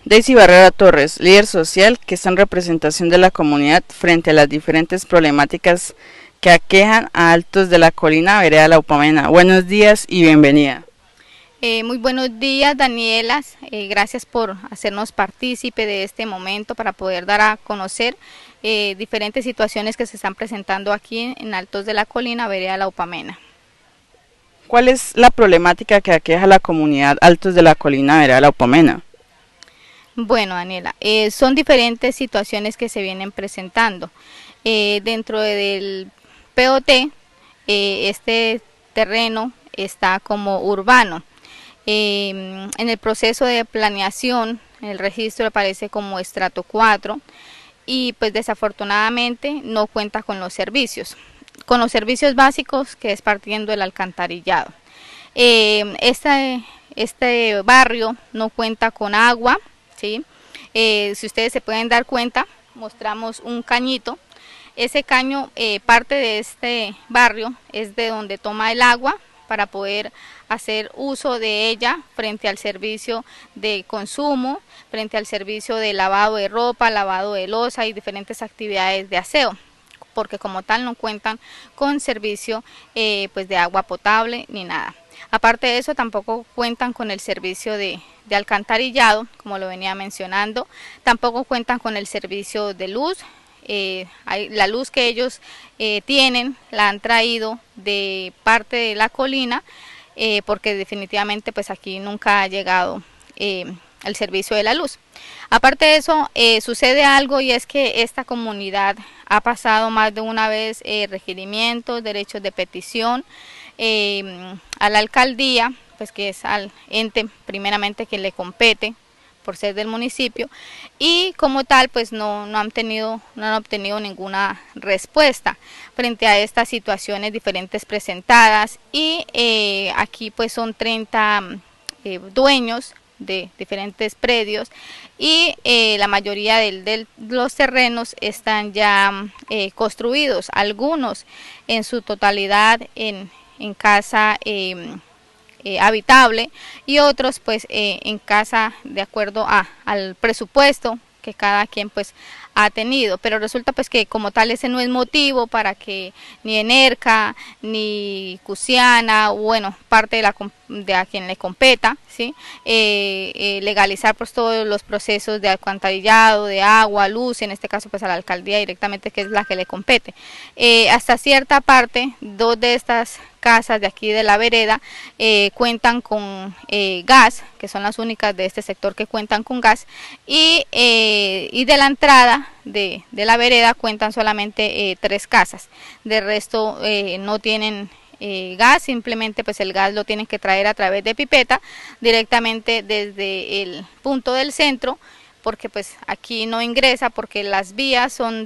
Daisy Barrera Torres, líder social que está en representación de la comunidad frente a las diferentes problemáticas que aquejan a Altos de la Colina, vereda La Upamena. Buenos días y bienvenida. Muy buenos días, Daniela. Gracias por hacernos partícipe de este momento para poder dar a conocer diferentes situaciones que se están presentando aquí en Altos de la Colina, vereda La Upamena. ¿Cuál es la problemática que aqueja a la comunidad Altos de la Colina, vereda La Upamena? Bueno, Daniela, son diferentes situaciones que se vienen presentando. Dentro del POT, este terreno está como urbano. En el proceso de planeación, el registro aparece como estrato 4 y pues desafortunadamente no cuenta con los servicios básicos, que es partiendo del alcantarillado. Este barrio no cuenta con agua, ¿sí? Si ustedes se pueden dar cuenta, mostramos un cañito. Ese caño, parte de este barrio es de donde toma el agua para poder hacer uso de ella frente al servicio de consumo, frente al servicio de lavado de ropa, lavado de loza y diferentes actividades de aseo, porque como tal no cuentan con servicio pues de agua potable ni nada. Aparte de eso, tampoco cuentan con el servicio de alcantarillado, como lo venía mencionando, tampoco cuentan con el servicio de luz. La luz que ellos tienen la han traído de parte de la colina, porque definitivamente pues aquí nunca ha llegado el servicio de la luz. Aparte de eso, sucede algo, y es que esta comunidad ha pasado más de una vez requerimientos, derechos de petición a la alcaldía, pues que es al ente primeramente que le compete por ser del municipio, y como tal pues no han obtenido ninguna respuesta frente a estas situaciones diferentes presentadas. Y aquí pues son 30 dueños de diferentes predios, y la mayoría de los terrenos están ya construidos, algunos en su totalidad en casa habitable, y otros pues en casa de acuerdo al presupuesto que cada quien pues ha tenido, pero resulta pues que como tal ese no es motivo para que ni Enerca ni Cusiana, bueno, parte de a quien le competa, ¿sí? Legalizar pues todos los procesos de alcantarillado, de agua, luz, en este caso pues a la alcaldía directamente, que es la que le compete. Hasta cierta parte, dos de estas casas de aquí de la vereda cuentan con gas, que son las únicas de este sector que cuentan con gas, y de la entrada de la vereda cuentan solamente 3 casas. De resto no tienen gas, simplemente pues el gas lo tienen que traer a través de pipeta directamente desde el punto del centro, porque pues aquí no ingresa, porque las vías son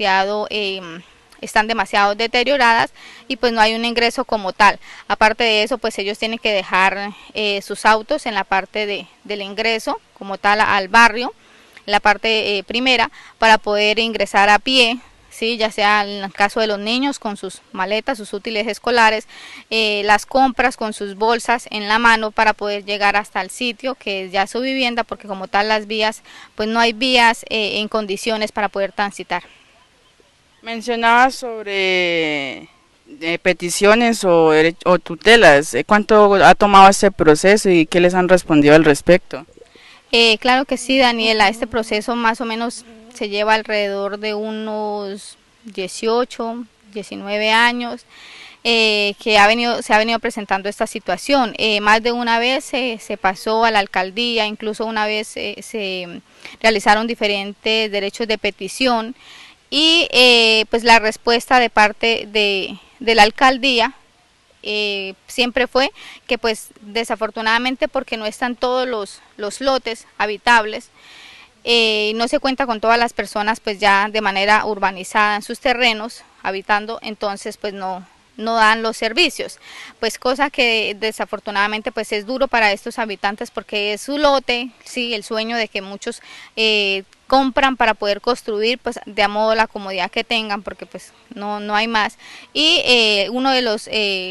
están demasiado deterioradas y pues no hay un ingreso como tal. Aparte de eso, pues ellos tienen que dejar sus autos en la parte del ingreso como tal al barrio, la parte primera, para poder ingresar a pie, ¿sí? Ya sea en el caso de los niños con sus maletas, sus útiles escolares, las compras con sus bolsas en la mano para poder llegar hasta el sitio que es ya su vivienda, porque como tal las vías, pues no hay vías en condiciones para poder transitar. Mencionaba sobre peticiones o tutelas. ¿Cuánto ha tomado este proceso y qué les han respondido al respecto? Claro que sí, Daniela, este proceso más o menos se lleva alrededor de unos 18, 19 años, que se ha venido presentando esta situación. Más de una vez se pasó a la alcaldía, incluso una vez se realizaron diferentes derechos de petición, y pues la respuesta de parte de la alcaldía siempre fue que pues desafortunadamente, porque no están todos los lotes habitables, no se cuenta con todas las personas pues ya de manera urbanizada en sus terrenos habitando, entonces pues no dan los servicios, pues cosa que desafortunadamente pues es duro para estos habitantes, porque es su lote, sí, el sueño de que muchos compran para poder construir pues de a modo la comodidad que tengan, porque pues no hay más. Y uno de los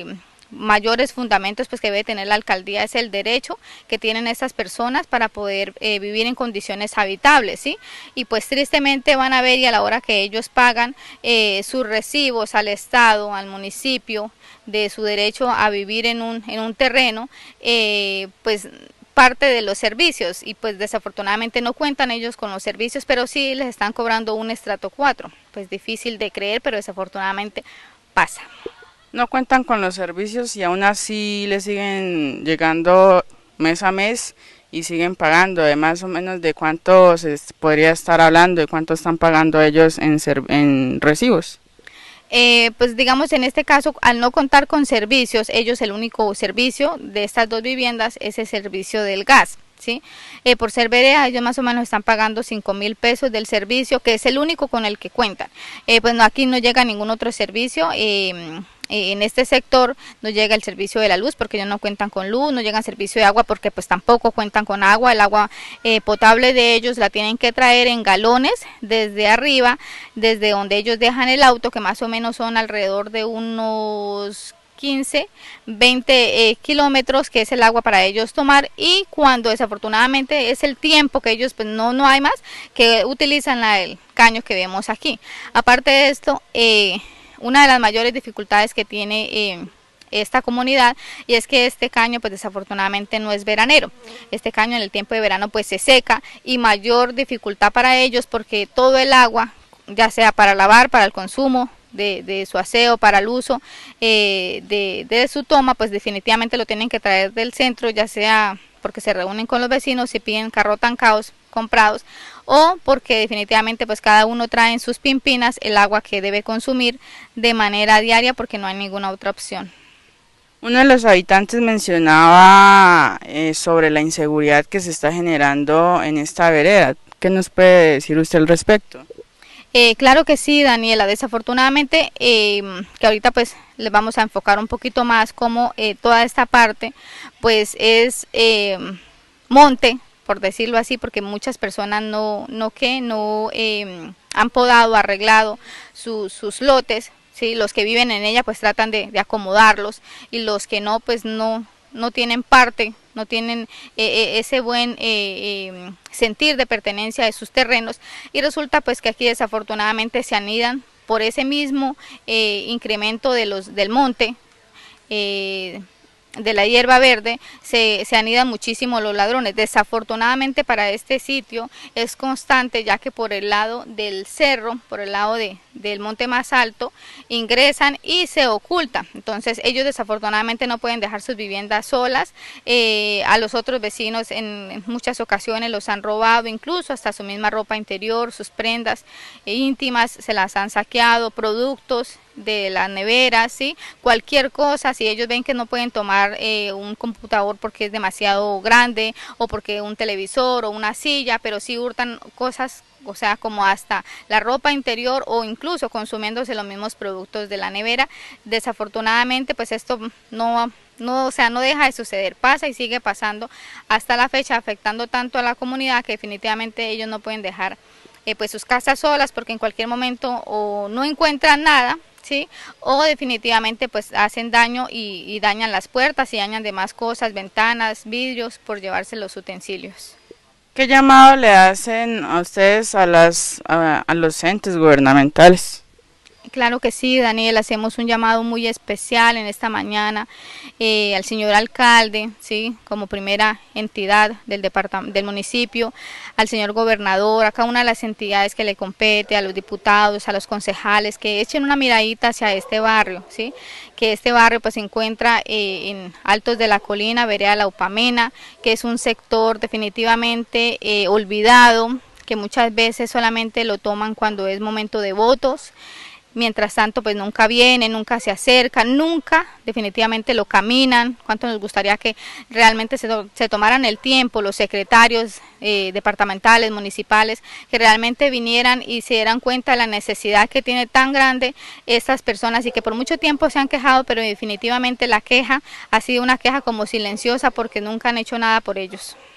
mayores fundamentos pues que debe tener la alcaldía es el derecho que tienen estas personas para poder vivir en condiciones habitables, ¿sí? Y pues tristemente van a ver, y a la hora que ellos pagan sus recibos al Estado, al municipio, de su derecho a vivir en un terreno, pues parte de los servicios, y pues desafortunadamente no cuentan ellos con los servicios, pero sí les están cobrando un estrato 4, pues difícil de creer, pero desafortunadamente pasa. No cuentan con los servicios y aún así le siguen llegando mes a mes y siguen pagando. De más o menos de cuánto se podría estar hablando, de cuánto están pagando ellos en recibos. Pues digamos en este caso, al no contar con servicios, ellos el único servicio de estas dos viviendas es el servicio del gas, ¿sí? Por ser vereda ellos más o menos están pagando 5.000 pesos del servicio, que es el único con el que cuentan. Pues no, aquí no llega ningún otro servicio. En este sector no llega el servicio de la luz porque ellos no cuentan con luz, no llega el servicio de agua porque pues tampoco cuentan con agua. El agua potable de ellos la tienen que traer en galones desde arriba, desde donde ellos dejan el auto, que más o menos son alrededor de unos 15, 20 kilómetros, que es el agua para ellos tomar, y cuando desafortunadamente es el tiempo que ellos pues no hay más, que utilizan el caño que vemos aquí. Aparte de esto, una de las mayores dificultades que tiene esta comunidad, y es que este caño pues desafortunadamente no es veranero. Este caño en el tiempo de verano pues se seca, y mayor dificultad para ellos porque todo el agua, ya sea para lavar, para el consumo de su aseo, para el uso de su toma, pues definitivamente lo tienen que traer del centro, ya sea porque se reúnen con los vecinos y piden carro tancados comprados, o porque definitivamente pues cada uno trae en sus pimpinas el agua que debe consumir de manera diaria porque no hay ninguna otra opción. Uno de los habitantes mencionaba sobre la inseguridad que se está generando en esta vereda. ¿Qué nos puede decir usted al respecto? Claro que sí, Daniela. Desafortunadamente, que ahorita pues les vamos a enfocar un poquito más como toda esta parte pues es monte, por decirlo así, porque muchas personas no han podado, arreglado sus lotes, ¿sí? Los que viven en ella pues tratan de acomodarlos, y los que no pues no tienen parte, no tienen ese buen sentir de pertenencia de sus terrenos, y resulta pues que aquí desafortunadamente se anidan por ese mismo incremento del monte, de la hierba verde, se anidan muchísimo los ladrones. Desafortunadamente para este sitio es constante, ya que por el lado del cerro, por el lado del monte más alto, ingresan y se ocultan. Entonces ellos desafortunadamente no pueden dejar sus viviendas solas. A los otros vecinos en muchas ocasiones los han robado, incluso hasta su misma ropa interior, sus prendas íntimas se las han saqueado, productos de las neveras, ¿sí? Cualquier cosa. Si ellos ven que no pueden tomar un computador porque es demasiado grande, o porque un televisor o una silla, pero sí hurtan cosas, o sea, como hasta la ropa interior, o incluso consumiéndose los mismos productos de la nevera. Desafortunadamente pues esto no deja de suceder, pasa y sigue pasando hasta la fecha, afectando tanto a la comunidad que definitivamente ellos no pueden dejar pues sus casas solas, porque en cualquier momento o no encuentran nada, ¿sí? O definitivamente pues hacen daño y dañan las puertas y dañan demás cosas, ventanas, vidrios, por llevarse los utensilios. ¿Qué llamado le hacen a ustedes a los entes gubernamentales? Claro que sí, Daniel, hacemos un llamado muy especial en esta mañana al señor alcalde, ¿sí? Como primera entidad del municipio, al señor gobernador, a cada una de las entidades que le compete, a los diputados, a los concejales, que echen una miradita hacia este barrio, ¿sí? Que este barrio pues se encuentra en Altos de la Colina, vereda La Upamena, que es un sector definitivamente olvidado, que muchas veces solamente lo toman cuando es momento de votos. Mientras tanto pues nunca vienen, nunca se acercan, nunca definitivamente lo caminan. Cuánto nos gustaría que realmente se tomaran el tiempo los secretarios departamentales, municipales, que realmente vinieran y se dieran cuenta de la necesidad que tiene tan grande estas personas, y que por mucho tiempo se han quejado, pero definitivamente la queja ha sido una queja como silenciosa porque nunca han hecho nada por ellos.